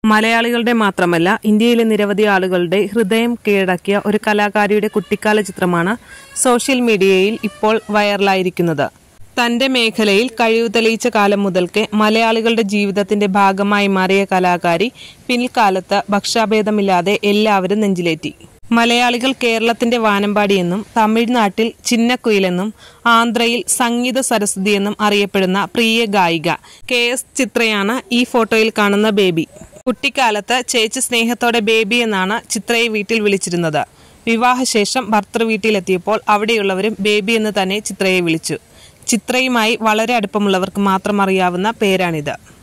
മലയാളികളുടെ മാത്രമല്ല ഇന്ത്യയിലെ നിരവധി ആളുകളുടെ ഹൃദയം കീഴടക്കിയ ഒരു കലാകാരിയുടെ കുട്ടിക്കാല ചിത്രമാണ് സോഷ്യൽ മീഡിയയിൽ ഇപ്പോൾ വൈറലായിരിക്കുന്നത്. തന്റെ മേഖലയിൽ കഴിവ് തെളിയിച്ച കാലം മുതൽക്കേ മലയാളികളുടെ ജീവിതത്തിന്റെ ഭാഗമായി മാറിയ കലാകാരി പിൽക്കാലത്ത് ഭക്ഷാഭേദമില്ലാതെ എല്ലാവരും നെഞ്ചിലേറ്റി. മലയാളികൾ കേരളത്തിന്റെ വാനമ്പാടിയെന്നും തമിഴ്നാട്ടിൽ ചിന്നക്കുയിലെന്നും ആന്ധ്രയിൽ സംഗീത സരസ്വതി എന്നും അറിയപ്പെടുന്ന പ്രിയ ഗായിക KS ചിത്രയാണ് ഈ ഫോട്ടോയിൽ കാണുന്ന ബേബി. കുട്ടിക്കാലത്ത് ചേച്ചി സ്നേഹത്തോടെ ബേബി എന്നാണ് ചിത്രയെ വീട്ടിൽ വിളിച്ചിരുന്നത്. വിവാഹശേഷം ഭർത്തൃ വീട്ടിലെത്തിയപ്പോൾ അവിടെയുള്ളവരും ബേബി എന്ന് തന്നെ ചിത്രയെ വിളിച്ചു. ചിത്രയുമായി വളരെ അടുപ്പമുള്ളവർക്ക് മാത്രം അറിയാവുന്ന പേരാണിത്.